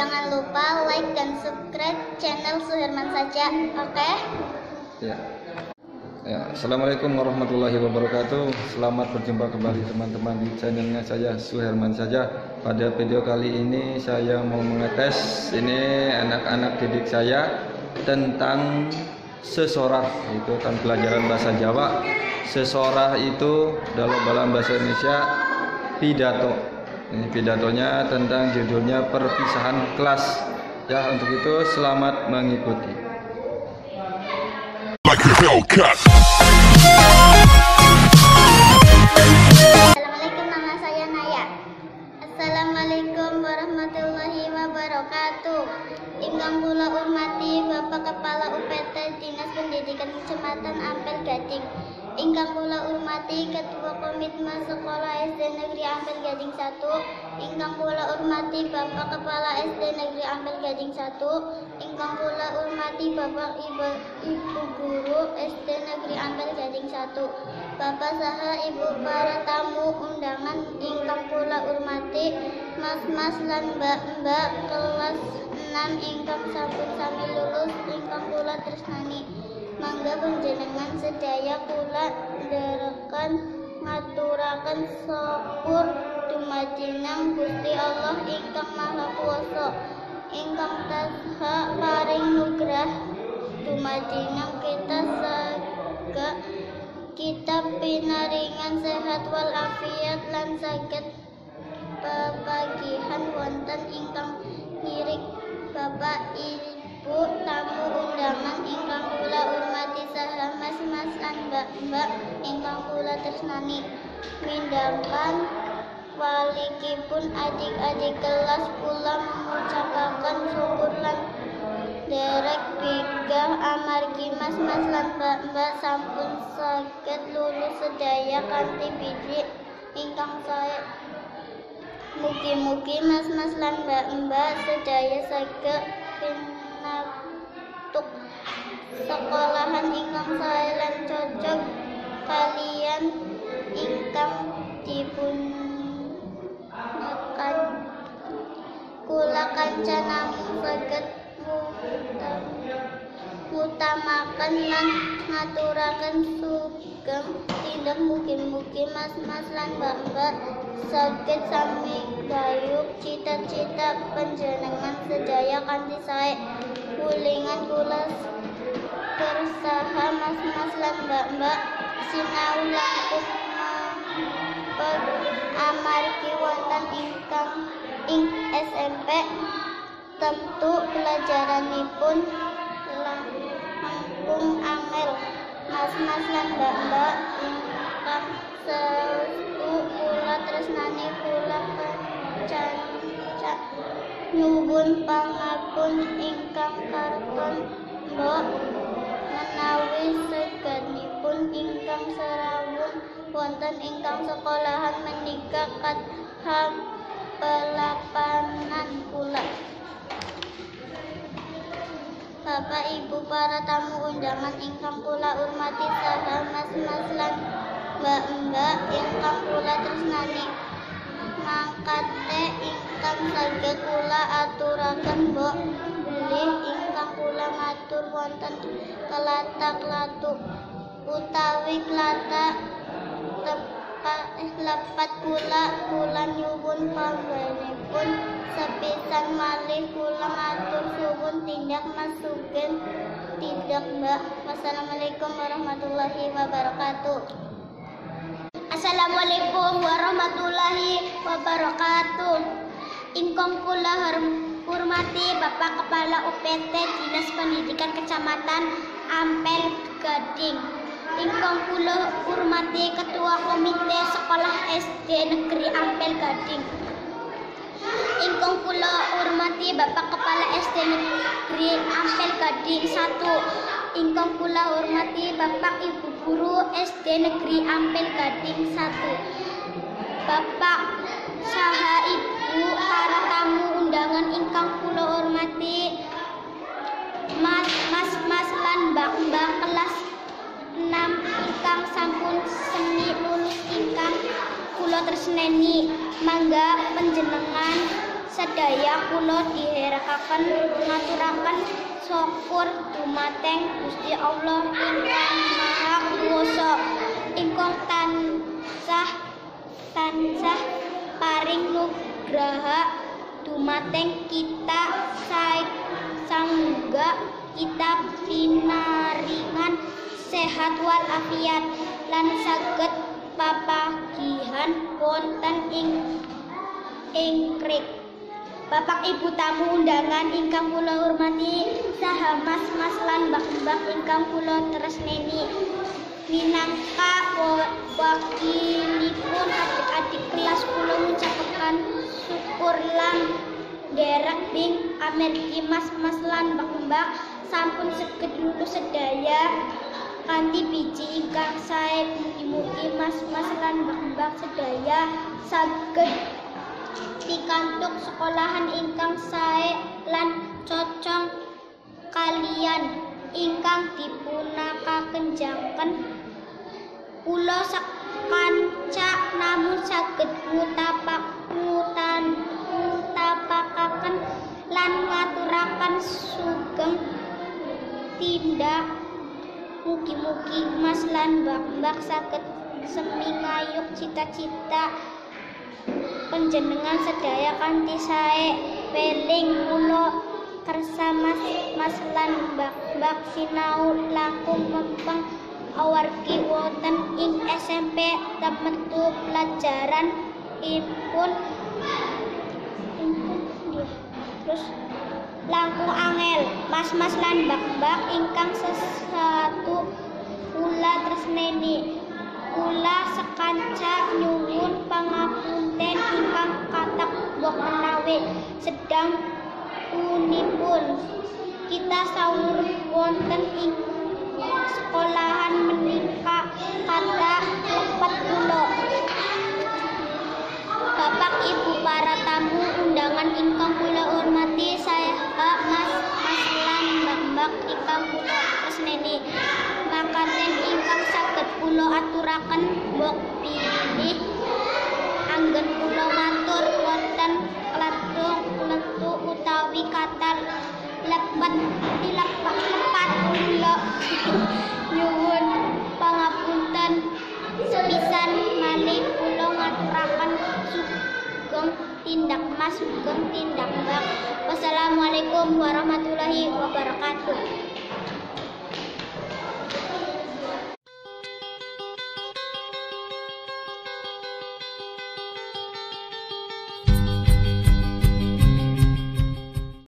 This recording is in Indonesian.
Jangan lupa like dan subscribe channel Suherman saja, oke? Ya. Assalamualaikum warahmatullahi wabarakatuh. Selamat berjumpa kembali teman-teman di channelnya saya Suherman saja. Pada video kali ini saya mau mengetes ini anak-anak didik saya tentang sesorah, itu kan pelajaran bahasa Jawa. Sesorah itu dalam bahasa Indonesia pidato. Ini pidatonya tentang judulnya perpisahan kelas. Ya, untuk itu selamat mengikuti. Assalamualaikum, nama saya Naya. Assalamualaikum warahmatullahi wabarakatuh. Ingkang kula hormati Bapak Kepala UPT Dinas Pendidikan Kecamatan Ampel Gading. Ingkang kula hormati Ketua Komitmen Sekolah SD Negeri Ampel Gading 1. Ingkang kula hormati Bapak Kepala SD Negeri Ampel Gading 1. Ingkang kula hormati Bapak Ibu Guru SD Negeri Ampel Gading 1. Bapak saha Ibu para tamu undangan ingkang kula hormati, Mas-mas lan Mbak-mbak kelas 6 ingkang sampun sami lulus ingkang kula tresnani. Mangga panjenengan sedaya kula ndereken ngaturaken syukur dumateng Gusti Allah ingkang Maha Kuwasa, ingkang tansah paring nugrah dumateng kita saga kita pinaringan sehat wal afiat lan saged pepagihan wonten ingkang ngirik Bapak Ibu tamu undangan ingkang kula hormati saha mas-mas lan mbak-mbak ingkang kula tresnani. Mindangkan walikipun adik-adik kelas kula mengucapaken syukur lan derek bigah amargi mas-mas lan mbak-mbak sampun saged lulus sedaya kanthi bidik ingkang sae. Mugi-mugi mas-mas lan mbak-mbak sedaya saged pinatuk sekolahan ingkang sae lan cocok kaliyan ingkang dipun kula kanca namung saged ngutamaken lan ngaturaken sugeng tindak. Mugi-mugi mas-mas lan mbak-mbak saged sami gayuh cita-cita panjenengan sedaya kanthi sae. Wulingan kula kersaha mas-mas lan mbak-mbak sinau langkung amargi wonten ingkang ing SMP tentu pelajaranipun langkung angel. Mas-mas lan mbak-mbak ingkang sestu kula tresnani kula kanca nyuwun pangapun ingkang karton mbok menawi segenipun ingkang serawun wonten ingkang sekolahan menika kathah pelapanan kula. Bapak Ibu para tamu undangan ingkang kula hormati saha mas-mas lan mbak-mbak ingkang kula tresnani. Mangkate ingkang saged kula aturaken mbok bilih ingkang kula matur wonten kelatak-latuk utawi klatak lepat kula nyuwun panggenipun sepisan malih kula matur suwun tindak mas sugeng tindak mbak. Wassalamualaikum warahmatullahi wabarakatuh. Assalamualaikum warahmatullahi wabarakatuh. Ingkang kula hormati Bapak Kepala UPT Dinas Pendidikan Kecamatan Ampel Gading. Ingkang kula hormati Ketua Komite Sekolah SD Negeri Ampel Gading. Ingkang kula hormati Bapak Kepala SD Negeri Ampel Gading 1. Ingkang kula hormati Bapak Ibu Guru SD Negeri Ampel Gading 1. Bapak saha Ibu para tamu undangan ingkang kula hormati, mas-mas lan mbak-mbak kelas 6 ingkang sampun semi lulus ingkang kula tresnani. Mangga panjenengan sedaya kula ngaturaken syukur dumateng Gusti Allah ingkang Maha Kuwasa ingkang tansah paring nugraha dumateng kita sangga kita pinaringan sehat wal afiat lan saged papagihan wonten ing krik. Bapak Ibu tamu undangan ingkang kula hormati saha mas-mas lan mbak-mbak ingkang kula tresneni. Minangka wakilipun adik-adik kelas kula ngucapaken syukur lan derek bing amergi mas-mas lan mbak-mbak sampun saged lulus sedaya kanthi biji ingkang sae. Mugi-mugi mas-mas lan mbak-mbak sedaya saged pikantuk sekolahan ingkang sae lan cocok kalian ingkang dipunakaken jangken. Kula sakanca namun saged ngutapakaken lan ngaturaken sugeng tindak. Mugi-mugi mas lan mbak-mbak saged semingayuh cita-cita panjenengan sedaya kanthi sae. Weling kula kersa mas lan mbak-mbak sinau langkung mempeng awargi wonten ing SMP temetu pelajaran impun terus langkung angel. Mas-mas lan mbak-mbak ingkang sesatu kula tresneni, kula sakanca nyuwun pangapunten ingkang kathah bok menawi sedang punipun kita sawur wonten ing sekolahan menika kata lepet kula. Bapak Ibu para tamu undangan ingkang kula hormati, saya mas lan mbak-mbak ingkang kula tresneni. Makaten ingkang saged kula aturaken mbok pilih anggen kula matur wonten kletu utawi kata lepet kula nyuwun pangapunten sepisan malih kula ngaturaken sugeng tindak mas sugeng tindak mbak. Wassalamualaikum warahmatullahi wabarakatuh.